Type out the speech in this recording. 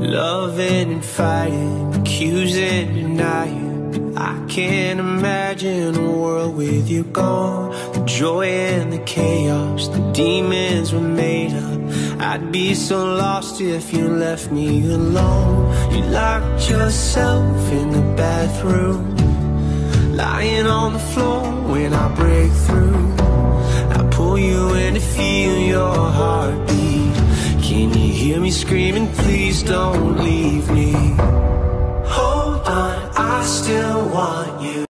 Loving and fighting, accusing, denying. I can't imagine a world with you gone. The joy and the chaos, the demons were made up. I'd be so lost if you left me alone. You locked yourself in the bathroom, lying on the floor when I break through. I pull you in to feel your heartbeat. Can you hear me screaming, please don't leave me? Hold on, I still want you.